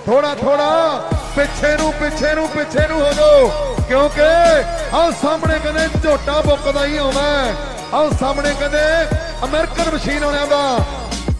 थोड़ा थोड़ा पिछे नू हो जाओ, क्योंकि आओ सामने कहते झोटा बुकदा ही आना है। आओ सामने कहते अमेरिकन मशीन आने का